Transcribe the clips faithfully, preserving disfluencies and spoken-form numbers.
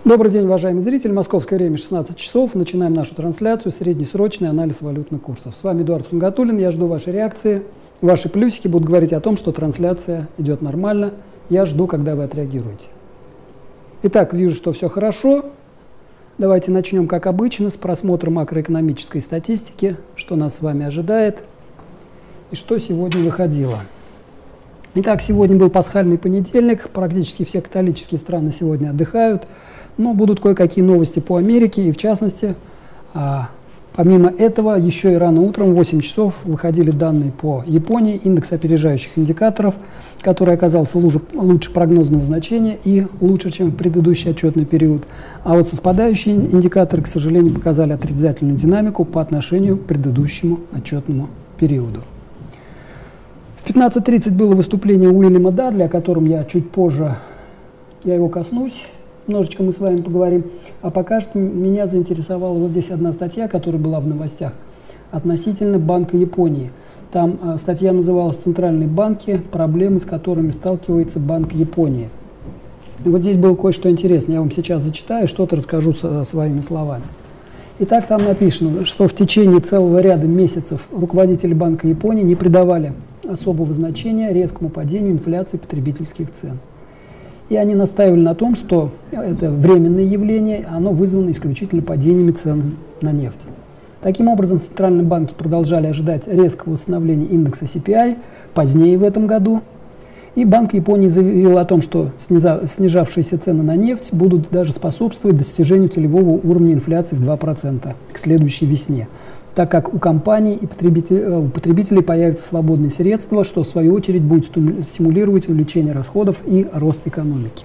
Добрый день, уважаемые зрители. Московское время шестнадцать часов. Начинаем нашу трансляцию «Среднесрочный анализ валютных курсов». С вами Эдуард Сунгатуллин. Я жду вашей реакции. Ваши плюсики будут говорить о том, что трансляция идет нормально. Я жду, когда вы отреагируете. Итак, вижу, что все хорошо. Давайте начнем, как обычно, с просмотра макроэкономической статистики, что нас с вами ожидает и что сегодня выходило. Итак, сегодня был пасхальный понедельник. Практически все католические страны сегодня отдыхают. Но будут кое-какие новости по Америке, и в частности, а, помимо этого, еще и рано утром, в восемь часов, выходили данные по Японии, индекс опережающих индикаторов, который оказался лучше, лучше прогнозного значения и лучше, чем в предыдущий отчетный период. А вот совпадающие индикаторы, к сожалению, показали отрицательную динамику по отношению к предыдущему отчетному периоду. В пятнадцать тридцать было выступление Уильяма Дадли, о котором я чуть позже я его коснусь. Немножечко мы с вами поговорим. А пока что меня заинтересовала вот здесь одна статья, которая была в новостях, относительно Банка Японии. Там а, статья называлась «Центральные банки. Проблемы, с которыми сталкивается Банк Японии». И вот здесь было кое-что интересное. Я вам сейчас зачитаю, что-то расскажу со, своими словами. Итак, там написано, что в течение целого ряда месяцев руководители Банка Японии не придавали особого значения резкому падению инфляции потребительских цен. И они настаивали на том, что это временное явление, оно вызвано исключительно падениями цен на нефть. Таким образом, центральные банки продолжали ожидать резкого восстановления индекса си пи ай позднее в этом году. И Банк Японии заявил о том, что снижавшиеся цены на нефть будут даже способствовать достижению целевого уровня инфляции в два процента к следующей весне, так как у компаний и потребителей, у потребителей появятся свободные средства, что в свою очередь будет стимулировать увеличение расходов и рост экономики.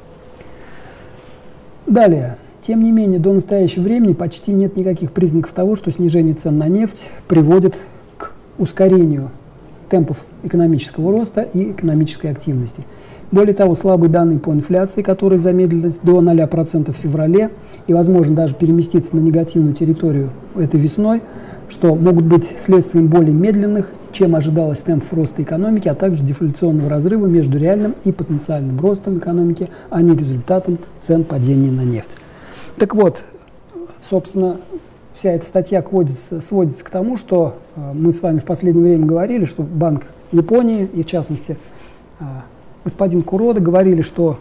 Далее. Тем не менее, до настоящего времени почти нет никаких признаков того, что снижение цен на нефть приводит к ускорению темпов экономического роста и экономической активности. Более того, слабые данные по инфляции, которые замедлились до ноля процентов в феврале и, возможно, даже переместиться на негативную территорию этой весной, что могут быть следствием более медленных, чем ожидалось, темпов роста экономики, а также дефляционного разрыва между реальным и потенциальным ростом экономики, а не результатом цен падения на нефть. Так вот, собственно, вся эта статья сводится, сводится к тому, что э, мы с вами в последнее время говорили, что Банк Японии, и в частности э, господин Курода, говорили, что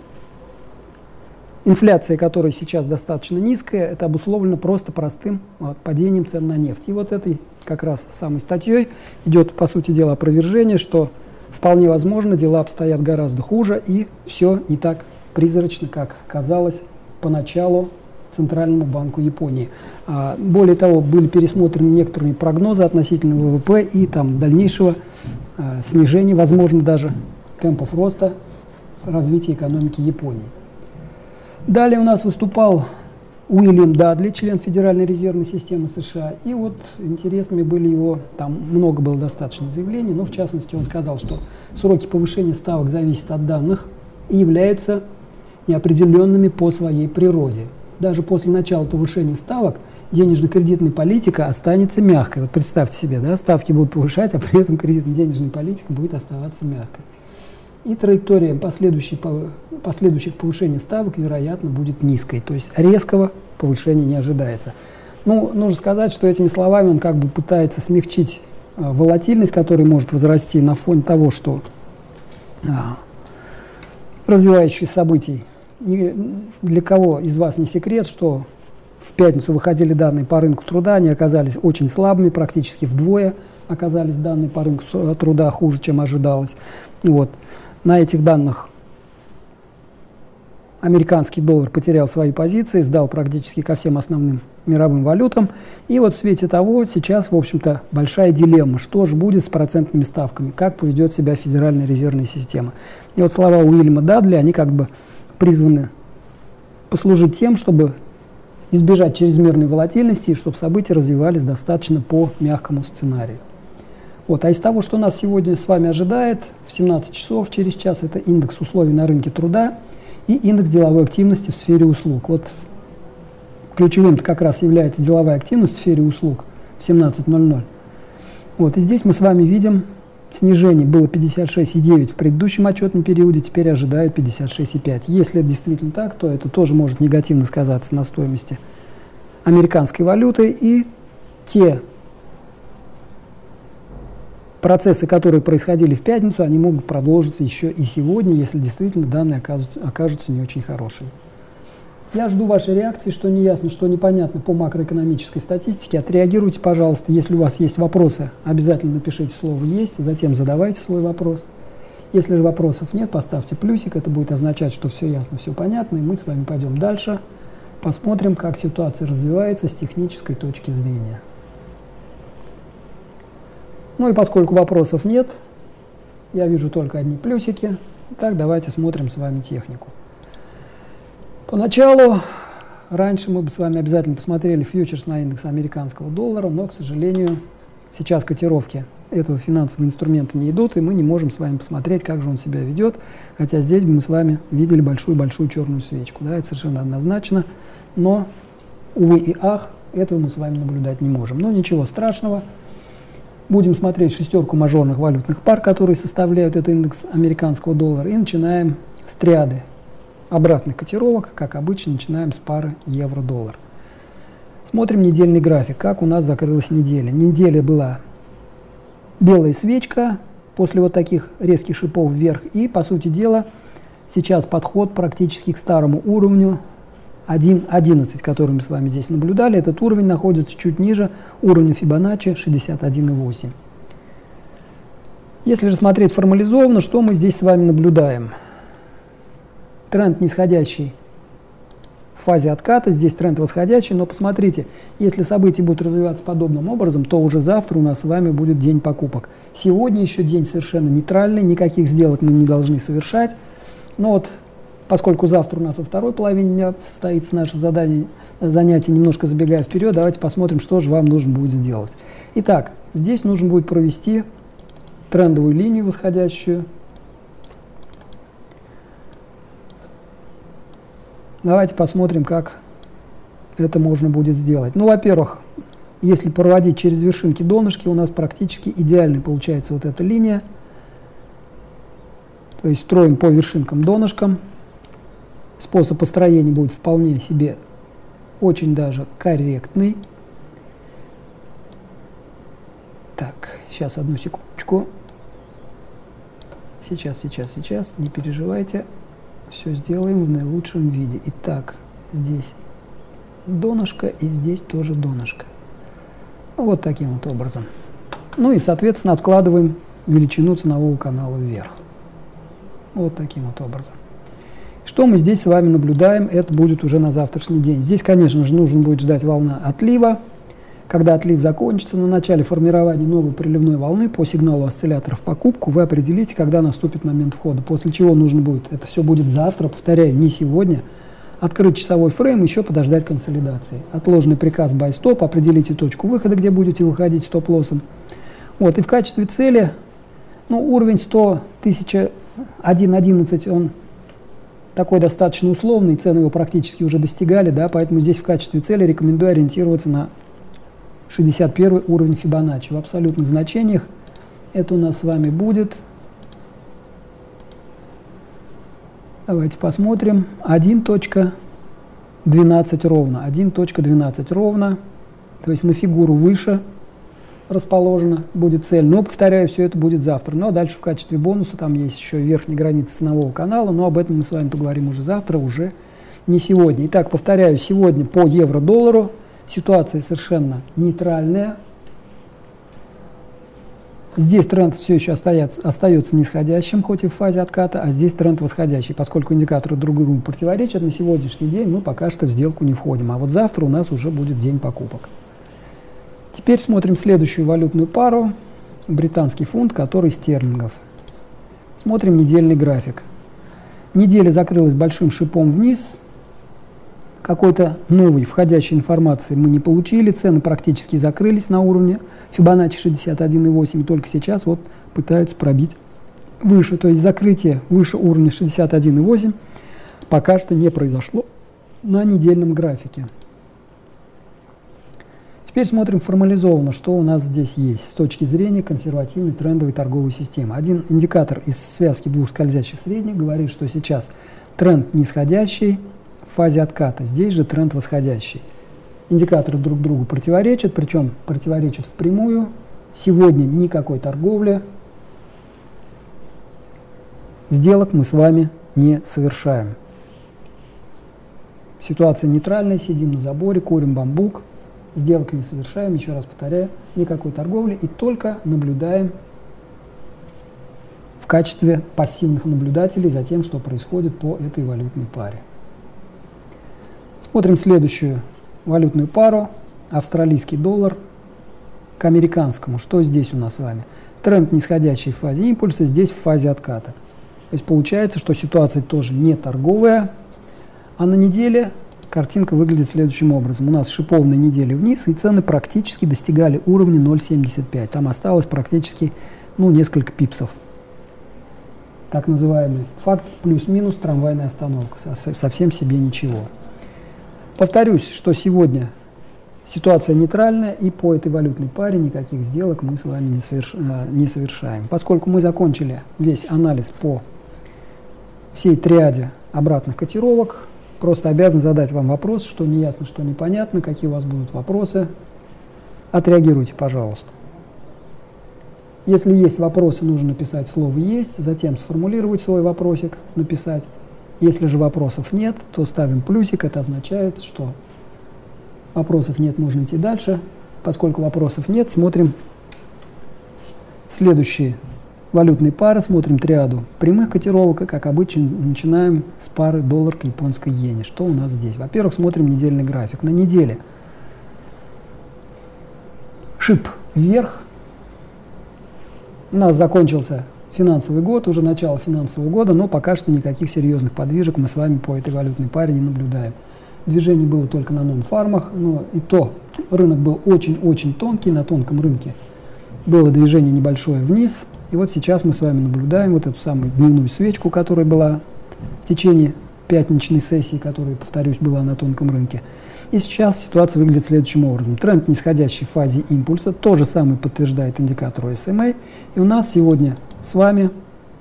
инфляция, которая сейчас достаточно низкая, это обусловлено просто простым вот, падением цен на нефть. И вот этой как раз самой статьей идет, по сути дела, опровержение, что вполне возможно дела обстоят гораздо хуже, и все не так призрачно, как казалось поначалу Центральному банку Японии. А, более того, были пересмотрены некоторые прогнозы относительно вэ вэ пэ и там дальнейшего а, снижения, возможно, даже темпов роста развития экономики Японии. Далее у нас выступал Уильям Дадли, член Федеральной резервной системы США. И вот интересными были его, там много было достаточно заявлений, но в частности он сказал, что сроки повышения ставок зависят от данных и являются неопределенными по своей природе. Даже после начала повышения ставок денежно-кредитная политика останется мягкой. Вот представьте себе, да, ставки будут повышать, а при этом кредитно-денежная политика будет оставаться мягкой. И траектория последующих повышений ставок, вероятно, будет низкой. То есть резкого повышения не ожидается. Ну, нужно сказать, что этими словами он как бы пытается смягчить а, волатильность, которая может возрасти на фоне того, что а, развивающиеся событий. Ни, для кого из вас не секрет, что в пятницу выходили данные по рынку труда, они оказались очень слабыми, практически вдвое оказались данные по рынку труда хуже, чем ожидалось. Вот. На этих данных американский доллар потерял свои позиции, сдал практически ко всем основным мировым валютам. И вот в свете того сейчас, в общем-то, большая дилемма, что же будет с процентными ставками, как поведет себя Федеральная резервная система. И вот слова Уильяма Дадли, они как бы призваны послужить тем, чтобы избежать чрезмерной волатильности и чтобы события развивались достаточно по мягкому сценарию. Вот. А из того, что нас сегодня с вами ожидает, в семнадцать часов, через час, это индекс условий на рынке труда и индекс деловой активности в сфере услуг. Вот ключевым-то как раз является деловая активность в сфере услуг в семнадцать ноль ноль. Вот. И здесь мы с вами видим снижение было пятьдесят шесть и девять в предыдущем отчетном периоде, теперь ожидают пятьдесят шесть и пять. Если это действительно так, то это тоже может негативно сказаться на стоимости американской валюты, и те процессы, которые происходили в пятницу, они могут продолжиться еще и сегодня, если действительно данные окажутся, окажутся не очень хорошими. Я жду вашей реакции, что неясно, что непонятно по макроэкономической статистике. Отреагируйте, пожалуйста. Если у вас есть вопросы, обязательно напишите слово «есть», затем задавайте свой вопрос. Если же вопросов нет, поставьте плюсик, это будет означать, что все ясно, все понятно, и мы с вами пойдем дальше, посмотрим, как ситуация развивается с технической точки зрения. Ну и поскольку вопросов нет, я вижу только одни плюсики, так давайте смотрим с вами технику. Поначалу, раньше мы бы с вами обязательно посмотрели фьючерс на индекс американского доллара, но, к сожалению, сейчас котировки этого финансового инструмента не идут, и мы не можем с вами посмотреть, как же он себя ведет, хотя здесь бы мы с вами видели большую-большую черную свечку, да, это совершенно однозначно, но, увы и ах, этого мы с вами наблюдать не можем. Но ничего страшного, будем смотреть шестерку мажорных валютных пар, которые составляют этот индекс американского доллара, и начинаем с триады обратных котировок, как обычно, начинаем с пары евро-доллар. Смотрим недельный график, как у нас закрылась неделя. Неделя была белая свечка после вот таких резких шипов вверх, и, по сути дела, сейчас подход практически к старому уровню один одиннадцать, который мы с вами здесь наблюдали. Этот уровень находится чуть ниже уровня Фибоначчи шестьдесят один и восемь. Если же смотреть формализованно, что мы здесь с вами наблюдаем? Тренд нисходящий в фазе отката, здесь тренд восходящий, но посмотрите, если события будут развиваться подобным образом, то уже завтра у нас с вами будет день покупок. Сегодня еще день совершенно нейтральный, никаких сделок мы не должны совершать, но вот поскольку завтра у нас во второй половине дня состоится наше задание, занятие, немножко забегая вперед, давайте посмотрим, что же вам нужно будет сделать. Итак, здесь нужно будет провести трендовую линию восходящую. Давайте посмотрим, как это можно будет сделать. Ну, во-первых, если проводить через вершинки донышки, у нас практически идеально получается вот эта линия. То есть строим по вершинкам донышкам. Способ построения будет вполне себе очень даже корректный. Так, сейчас одну секундочку. Сейчас, сейчас, сейчас, не переживайте. Все сделаем в наилучшем виде. Итак, здесь донышко и здесь тоже донышко. Вот таким вот образом. Ну и, соответственно, откладываем величину ценового канала вверх. Вот таким вот образом. Что мы здесь с вами наблюдаем, это будет уже на завтрашний день. Здесь, конечно же, нужно будет ждать волна отлива. Когда отлив закончится, на начале формирования новой приливной волны по сигналу осциллятора в покупку вы определите, когда наступит момент входа. После чего нужно будет, это все будет завтра, повторяю, не сегодня, открыть часовой фрейм, еще подождать консолидации. Отложенный приказ buy stop, определите точку выхода, где будете выходить стоп-лоссом. Вот, и в качестве цели, ну, уровень сто тысяча один одиннадцать, он такой достаточно условный, цены его практически уже достигали, да, поэтому здесь в качестве цели рекомендую ориентироваться на шестьдесят первый уровень Фибоначчи. В абсолютных значениях это у нас с вами будет, давайте посмотрим, один двенадцать ровно, один двенадцать ровно, то есть на фигуру выше расположена будет цель. Но, повторяю, все это будет завтра. Ну а дальше в качестве бонуса там есть еще верхняя граница ценового канала, но об этом мы с вами поговорим уже завтра, уже не сегодня. Итак, повторяю, сегодня по евро-доллару ситуация совершенно нейтральная. Здесь тренд все еще остается, остается нисходящим, хоть и в фазе отката, а здесь тренд восходящий. Поскольку индикаторы друг другу противоречат, на сегодняшний день мы пока что в сделку не входим. А вот завтра у нас уже будет день покупок. Теперь смотрим следующую валютную пару, британский фунт, который стерлингов. Смотрим недельный график. Неделя закрылась большим шипом вниз. Какой-то новой входящей информации мы не получили. Цены практически закрылись на уровне Фибоначчи шестьдесят один и восемь. Только сейчас вот пытаются пробить выше. То есть закрытие выше уровня шестьдесят один и восемь пока что не произошло на недельном графике. Теперь смотрим формализованно, что у нас здесь есть с точки зрения консервативной трендовой торговой системы. Один индикатор из связки двух скользящих средних говорит, что сейчас тренд нисходящий в фазе отката, здесь же тренд восходящий. Индикаторы друг другу противоречат, причем противоречат впрямую. Сегодня никакой торговли, сделок мы с вами не совершаем. Ситуация нейтральная, сидим на заборе, курим бамбук, сделок не совершаем, еще раз повторяю, никакой торговли, и только наблюдаем в качестве пассивных наблюдателей за тем, что происходит по этой валютной паре. Смотрим следующую валютную пару, австралийский доллар к американскому. Что здесь у нас с вами? Тренд нисходящий в фазе импульса, здесь в фазе отката. То есть получается, что ситуация тоже не торговая, а на неделе картинка выглядит следующим образом. У нас шиповные недели вниз, и цены практически достигали уровня ноль семьдесят пять. Там осталось практически ну, несколько пипсов. Так называемый факт плюс-минус трамвайная остановка. Совсем себе ничего. Повторюсь, что сегодня ситуация нейтральная, и по этой валютной паре никаких сделок мы с вами не, соверш... не совершаем. Поскольку мы закончили весь анализ по всей триаде обратных котировок, просто обязан задать вам вопрос, что неясно, что непонятно, какие у вас будут вопросы. Отреагируйте, пожалуйста. Если есть вопросы, нужно написать слово «есть», затем сформулировать свой вопросик, написать. Если же вопросов нет, то ставим плюсик, это означает, что вопросов нет, можно идти дальше. Поскольку вопросов нет, смотрим следующие валютные пары, смотрим триаду прямых котировок, и, как обычно, начинаем с пары доллар к японской иене. Что у нас здесь? Во-первых, смотрим недельный график. На неделе шип вверх. У нас закончился финансовый год, уже начало финансового года, но пока что никаких серьезных подвижек мы с вами по этой валютной паре не наблюдаем. Движение было только на нон-фармах, но и то рынок был очень-очень тонкий, на тонком рынке было движение небольшое вниз. И вот сейчас мы с вами наблюдаем вот эту самую дневную свечку, которая была в течение пятничной сессии, которая, повторюсь, была на тонком рынке. И сейчас ситуация выглядит следующим образом. Тренд нисходящий в фазе импульса, то же самое подтверждает индикатор о эс эм эй. И у нас сегодня с вами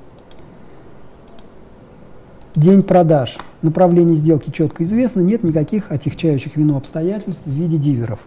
день продаж. Направление сделки четко известно, нет никаких отягчающих вину обстоятельств в виде диверов.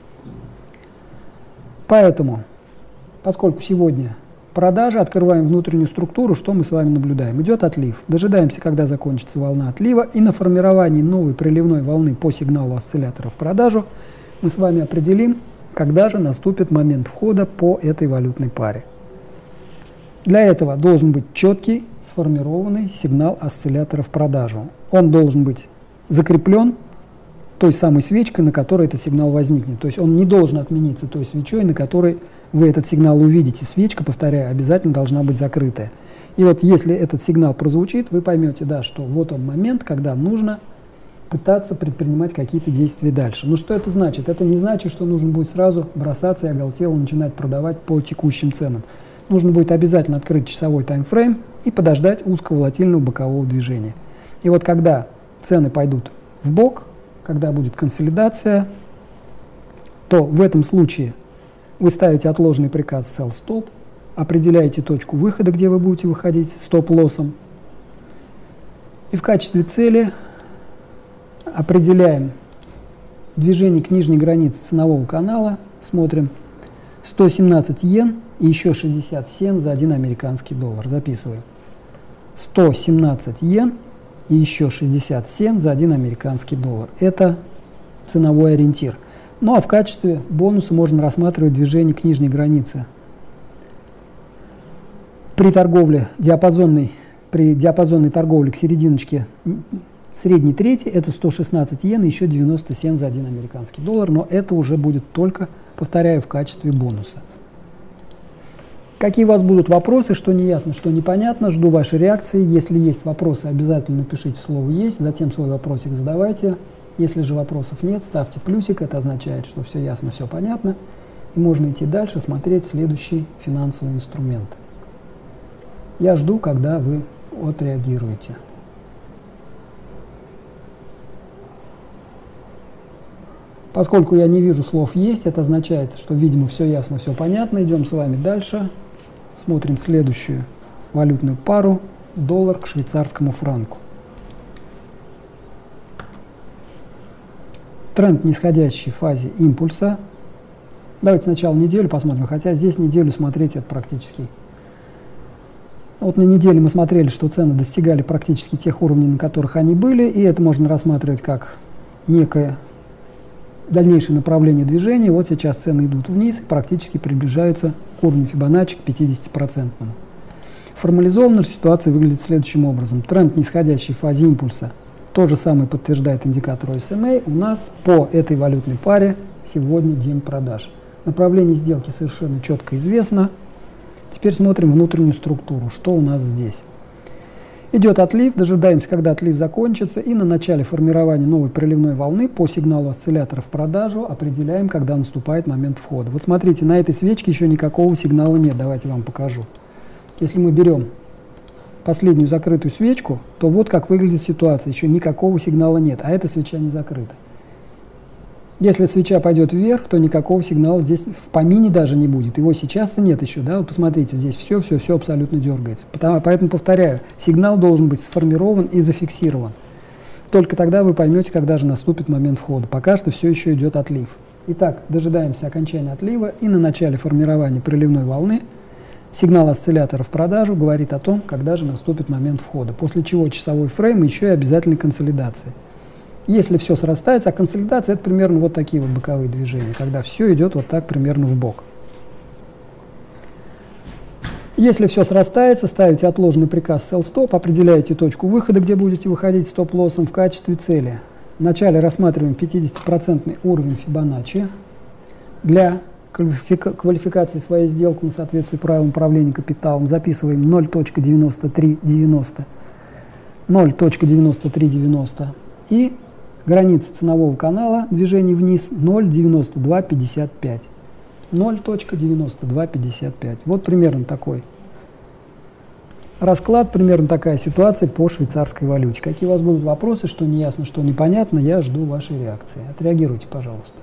Поэтому, поскольку сегодня продажи, открываем внутреннюю структуру, что мы с вами наблюдаем? Идет отлив. Дожидаемся, когда закончится волна отлива, и на формировании новой приливной волны по сигналу осциллятора в продажу мы с вами определим, когда же наступит момент входа по этой валютной паре. Для этого должен быть четкий, сформированный сигнал осциллятора в продажу. Он должен быть закреплен той самой свечкой, на которой этот сигнал возникнет. То есть он не должен отмениться той свечой, на которой вы этот сигнал увидите. Свечка, повторяю, обязательно должна быть закрытая. И вот если этот сигнал прозвучит, вы поймете, да, что вот он момент, когда нужно пытаться предпринимать какие-то действия дальше. Но что это значит? Это не значит, что нужно будет сразу бросаться и оголтело начинать продавать по текущим ценам. Нужно будет обязательно открыть часовой таймфрейм и подождать узковолатильного бокового движения. И вот когда цены пойдут в бок, когда будет консолидация, то в этом случае вы ставите отложенный приказ sell stop, определяете точку выхода, где вы будете выходить стоп-лоссом, и в качестве цели определяем движение к нижней границе ценового канала, смотрим сто семнадцать йен и еще шестьдесят сен за один американский доллар. Записываем. сто семнадцать йен и еще шестьдесят сен за один американский доллар. Это ценовой ориентир. Ну а в качестве бонуса можно рассматривать движение к нижней границе. При торговле диапазонной, при диапазонной торговле к серединочке средней трети это сто шестнадцать йен и еще девяносто сен за один американский доллар, но это уже будет только, повторяю, в качестве бонуса. Какие у вас будут вопросы, что неясно, что непонятно, жду вашей реакции. Если есть вопросы, обязательно напишите слово «есть», затем свой вопросик задавайте. Если же вопросов нет, ставьте плюсик, это означает, что все ясно, все понятно. И можно идти дальше, смотреть следующий финансовый инструмент. Я жду, когда вы отреагируете. Поскольку я не вижу слов «есть», это означает, что, видимо, все ясно, все понятно. Идем с вами дальше. Смотрим следующую валютную пару. Доллар к швейцарскому франку. Тренд в нисходящей фазе импульса. Давайте сначала неделю посмотрим, хотя здесь неделю смотреть это практически. Вот на неделе мы смотрели, что цены достигали практически тех уровней, на которых они были, и это можно рассматривать как некое дальнейшее направление движения. Вот сейчас цены идут вниз и практически приближаются к уровню Фибоначчи, к пятидесятипроцентному. Формализованно ситуация выглядит следующим образом. Тренд в нисходящей фазе импульса то же самое подтверждает индикатор о эс эм эй. У нас по этой валютной паре сегодня день продаж. Направление сделки совершенно четко известно. Теперь смотрим внутреннюю структуру. Что у нас здесь? Идет отлив, дожидаемся, когда отлив закончится, и на начале формирования новой проливной волны по сигналу осциллятора в продажу определяем, когда наступает момент входа. Вот смотрите, на этой свечке еще никакого сигнала нет. Давайте вам покажу. Если мы берем последнюю закрытую свечку, то вот как выглядит ситуация. Еще никакого сигнала нет, а эта свеча не закрыта. Если свеча пойдет вверх, то никакого сигнала здесь в помине даже не будет. Его сейчас-то нет еще, да? Вы посмотрите, здесь все, все, все абсолютно дергается. Потому, поэтому, повторяю, сигнал должен быть сформирован и зафиксирован. Только тогда вы поймете, когда же наступит момент входа. Пока что все еще идет отлив. Итак, дожидаемся окончания отлива, и на начале формирования проливной волны сигнал осциллятора в продажу говорит о том, когда же наступит момент входа. После чего часовой фрейм еще и обязательной консолидации. Если все срастается, а консолидация — это примерно вот такие вот боковые движения, когда все идет вот так примерно в бок. Если все срастается, ставите отложенный приказ sell stop, определяете точку выхода, где будете выходить стоп-лоссом в качестве цели. Вначале рассматриваем пятидесятипроцентный уровень Фибоначчи. Для квалификации своей сделки на соответствие правилам управления капиталом записываем ноль целых девяносто три девяносто, ноль целых девяносто три девяносто и граница ценового канала движения вниз ноль целых девяносто два пятьдесят пять. ноль целых девяносто два пятьдесят пять. Вот примерно такой расклад, примерно такая ситуация по швейцарской валюте. Какие у вас будут вопросы, что неясно, что непонятно, я жду вашей реакции. Отреагируйте, пожалуйста.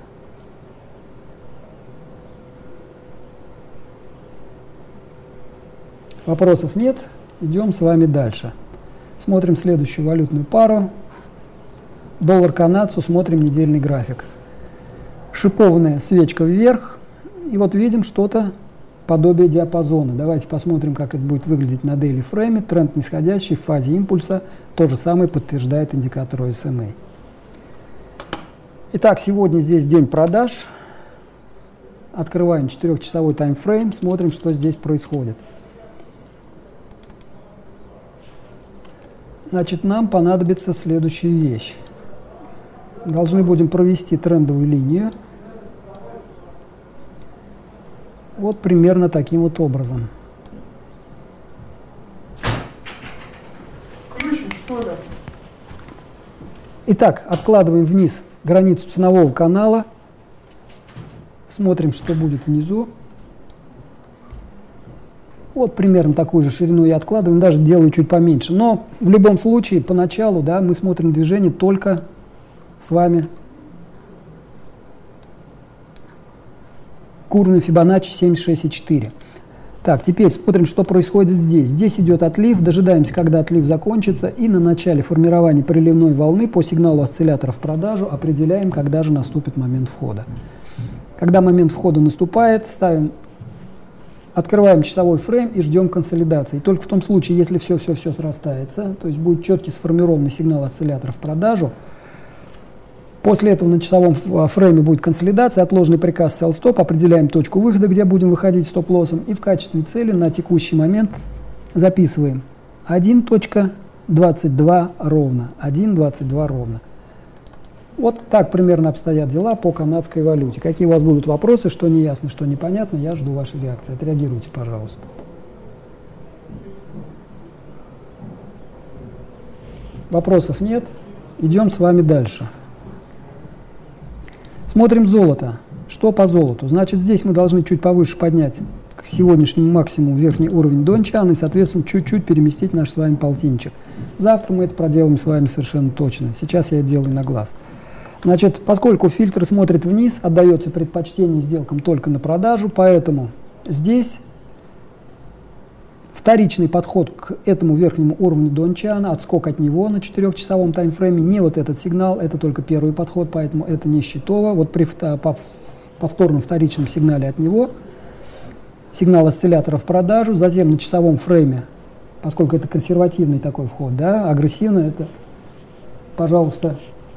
Вопросов нет, идем с вами дальше. Смотрим следующую валютную пару. Доллар канадцу, смотрим недельный график. Шипованная свечка вверх, и вот видим что-то подобие диапазона. Давайте посмотрим, как это будет выглядеть на дейли фрейме. Тренд нисходящий в фазе импульса, то же самое подтверждает индикатор о эс эм эй. Итак, сегодня здесь день продаж. Открываем четырехчасовой таймфрейм, смотрим, что здесь происходит. Значит, нам понадобится следующая вещь. Должны будем провести трендовую линию. Вот примерно таким вот образом. Ключик, что ли? Итак, откладываем вниз границу ценового канала. Смотрим, что будет внизу. Вот примерно такую же ширину я откладываю, даже делаю чуть поменьше. Но в любом случае, поначалу, да, мы смотрим движение только с вами к уровню Фибоначчи семьдесят шесть и четыре. Так, теперь смотрим, что происходит здесь. Здесь идет отлив, дожидаемся, когда отлив закончится, и на начале формирования приливной волны по сигналу осциллятора в продажу определяем, когда же наступит момент входа. Когда момент входа наступает, ставим, открываем часовой фрейм и ждем консолидации. Только в том случае, если все-все-все срастается, то есть будет четкий сформированный сигнал осциллятора в продажу. После этого на часовом фрейме будет консолидация, отложенный приказ sell stop, определяем точку выхода, где будем выходить стоп-лоссом, и в качестве цели на текущий момент записываем один целых двадцать два ровно. один целых двадцать два ровно. Вот так примерно обстоят дела по канадской валюте. Какие у вас будут вопросы, что неясно, что непонятно, я жду вашей реакции. Отреагируйте, пожалуйста. Вопросов нет. Идем с вами дальше. Смотрим золото. Что по золоту? Значит, здесь мы должны чуть повыше поднять к сегодняшнему максимуму верхний уровень Дончан и, соответственно, чуть-чуть переместить наш с вами полтинничек. Завтра мы это проделаем с вами совершенно точно. Сейчас я это делаю на глаз. Значит, поскольку фильтр смотрит вниз, отдается предпочтение сделкам только на продажу, поэтому здесь вторичный подход к этому верхнему уровню Дончана, отскок от него на четырехчасовом таймфрейме, не вот этот сигнал, это только первый подход, поэтому это не счетово. Вот при повторном вторичном сигнале от него сигнал осциллятора в продажу, затем на часовом фрейме, поскольку это консервативный такой вход, да, агрессивно это, пожалуйста,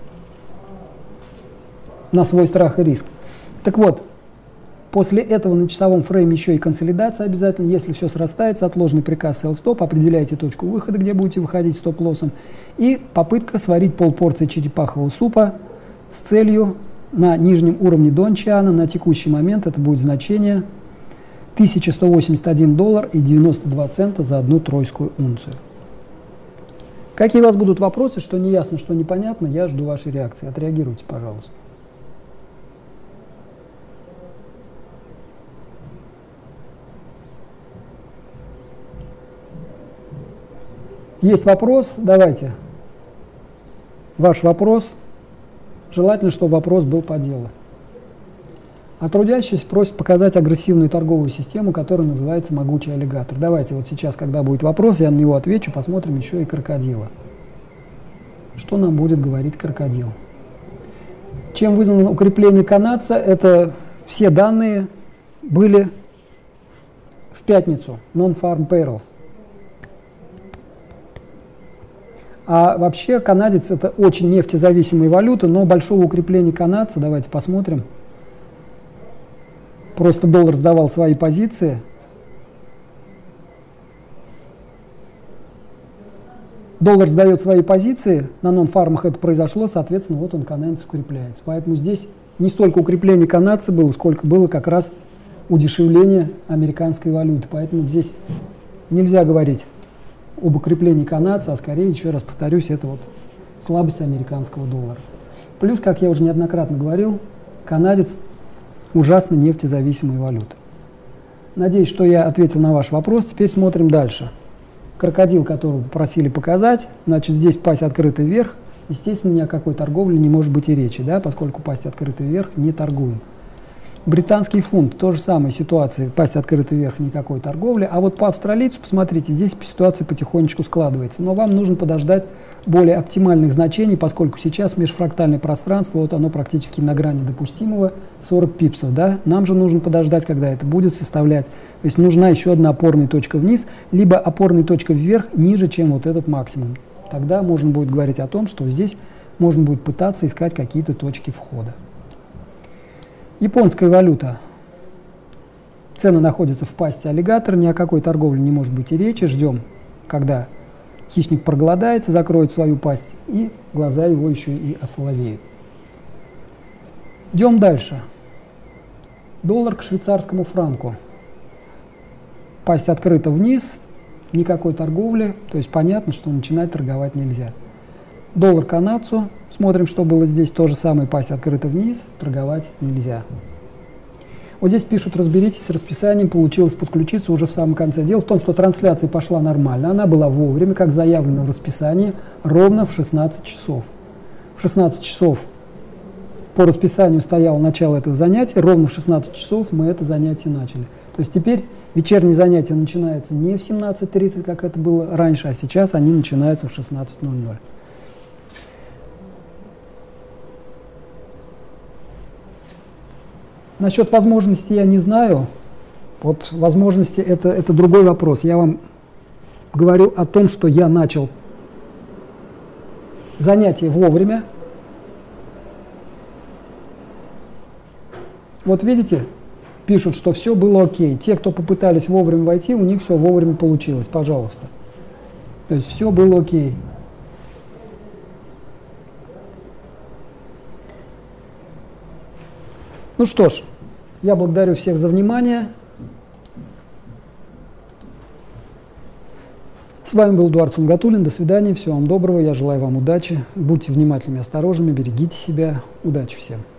на свой страх и риск. Так вот, после этого на часовом фрейме еще и консолидация обязательно. Если все срастается, отложенный приказ sell-stop, определяйте точку выхода, где будете выходить стоп-лоссом, и попытка сварить полпорции черепахового супа с целью на нижнем уровне Дончана. На текущий момент это будет значение тысяча сто восемьдесят один доллар и девяносто два цента за одну тройскую унцию. Какие у вас будут вопросы, что не ясно, что непонятно, я жду вашей реакции. Отреагируйте, пожалуйста. Есть вопрос? Давайте. Ваш вопрос. Желательно, чтобы вопрос был по делу. А трудящийся просит показать агрессивную торговую систему, которая называется «Могучий аллигатор». Давайте вот сейчас, когда будет вопрос, я на него отвечу, посмотрим еще и крокодила. Что нам будет говорить крокодил? Чем вызвано укрепление канадца? Это все данные были в пятницу. Non-farm payrolls. А вообще канадец это очень нефтезависимая валюта, но большого укрепления канадца, давайте посмотрим. Просто доллар сдавал свои позиции. Доллар сдает свои позиции, на нон-фармах это произошло, соответственно, вот он, канадец, укрепляется. Поэтому здесь не столько укрепление канадца было, сколько было как раз удешевление американской валюты. Поэтому здесь нельзя говорить об укреплении канадца, а скорее, еще раз повторюсь, это вот слабость американского доллара. Плюс, как я уже неоднократно говорил, канадец ужасно нефтезависимая валюта. Надеюсь, что я ответил на ваш вопрос. Теперь смотрим дальше. Крокодил, которого попросили показать, значит, здесь пасть открыта вверх. Естественно, ни о какой торговле не может быть и речи, да, поскольку пасть открыта вверх, не торгуем. Британский фунт, то же самое ситуация, пасть открыта вверх, никакой торговли. А вот по австралийцу, посмотрите, здесь ситуация потихонечку складывается. Но вам нужно подождать более оптимальных значений, поскольку сейчас межфрактальное пространство, вот оно практически на грани допустимого, сорок пипсов. Да? Нам же нужно подождать, когда это будет составлять. То есть нужна еще одна опорная точка вниз, либо опорная точка вверх ниже, чем вот этот максимум. Тогда можно будет говорить о том, что здесь можно будет пытаться искать какие-то точки входа. Японская валюта. Цены находятся в пасти аллигатора, ни о какой торговле не может быть и речи. Ждем, когда хищник проголодается, закроет свою пасть, и глаза его еще и осоловеют. Идем дальше. Доллар к швейцарскому франку. Пасть открыта вниз, никакой торговли, то есть понятно, что начинать торговать нельзя. Доллар канадцу. Смотрим, что было здесь. То же самое, пасть открыта вниз, торговать нельзя. Вот здесь пишут, разберитесь с расписанием, получилось подключиться уже в самом конце. Дело в том, что трансляция пошла нормально, она была вовремя, как заявлено в расписании, ровно в шестнадцать часов. В шестнадцать часов по расписанию стояло начало этого занятия, ровно в шестнадцать часов мы это занятие начали. То есть теперь вечерние занятия начинаются не в семнадцать тридцать, как это было раньше, а сейчас они начинаются в шестнадцать ноль ноль. Насчет возможностей я не знаю. Вот возможности это, это другой вопрос. Я вам говорю о том, что я начал занятие вовремя. Вот видите, пишут, что все было окей. Те, кто попытались вовремя войти, у них все вовремя получилось. Пожалуйста. То есть все было окей. Ну что ж, я благодарю всех за внимание. С вами был Эдуард Сунгатуллин. До свидания. Всего вам доброго. Я желаю вам удачи. Будьте внимательными, осторожными, берегите себя. Удачи всем.